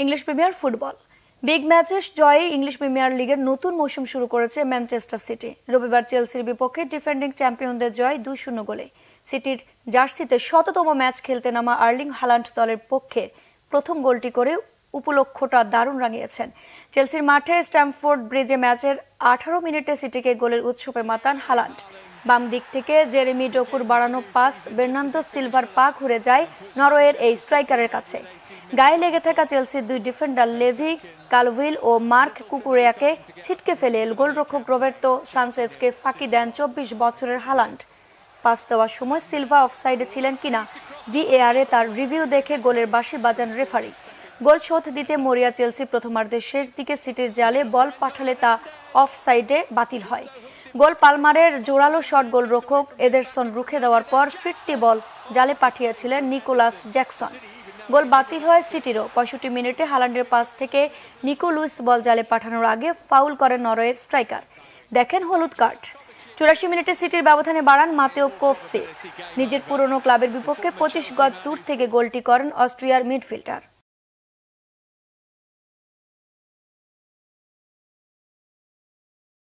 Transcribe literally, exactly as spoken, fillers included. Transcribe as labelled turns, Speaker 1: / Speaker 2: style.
Speaker 1: English premier football big matches জয়ে English premier লিগের নতুন মৌসুম শুরু করেছে ম্যানচেস্টার সিটি। রবিবার চেলসির বিপক্ষে ডিফেন্ডিং চ্যাম্পিয়নদের জয় দুই শূন্য গোলে। সিটির জার্সিতে শততম ম্যাচ খেলতে নামা আর্লিং হালান্ড দলের পক্ষে প্রথম গোলটি করে উপলক্ষটা দারুণ রাঙিয়েছেন। চেলসির মাঠে স্ট্যামফোর্ড ব্রিজে ম্যাচের আঠারো মিনিটে সিটিকে গোলের উৎসবে মাতান হালান্ড। বাম দিক থেকে জেরেমি ডোকুর বাড়ানো পাস বের্নার্দো সিলভার পা ঘুরে যায় নরওয়ের এই স্ট্রাইকারের কাছে। গায়ে লেগে থাকা চেলসির দুই ডিফেন্ডার লেভি কালভিল ও মার্ক কুকুরেয়াকে ছিটকে ফেলে গোলরক্ষক রোবের্তো সানচেজকে ফাঁকি দেন চব্বিশ বছরের হালান্ড। পাস দেওয়ার সময় সিলভা অফসাইডে ছিলেন কিনা ভিএআরে তার রিভিউ দেখে গোলের বাঁশি বাজান রেফারি। গোল শোধ দিতে মরিয়া চেলসি প্রথমার্ধের শেষ দিকে সিটির জালে বল পাঠালে তা অফসাইডে বাতিল হয়। গোল পালমারের জোরালো শট গোলরক্ষক এডারসন রুখে দেওয়ার পর ফিরতি বল জালে পাঠিয়েছিলেন নিকোলাস জ্যাকসন। গোল বাতিল হয় সিটিরও। পঁয়ষট্টি মিনিটে হালান্ডের পাস থেকে নিকো লুইস বল জালে পাঠানোর আগে ফাউল করেন নরওয়ের স্ট্রাইকার, দেখেন হলুদ কার্ড। চুরাশি মিনিটে সিটির ব্যবধানে বাড়ান মাতেও কোভসিচ। নিজের পুরনো ক্লাবের বিপক্ষে পঁচিশ গজ দূর থেকে গোলটি করেন অস্ট্রিয়ার মিডফিল্ডার।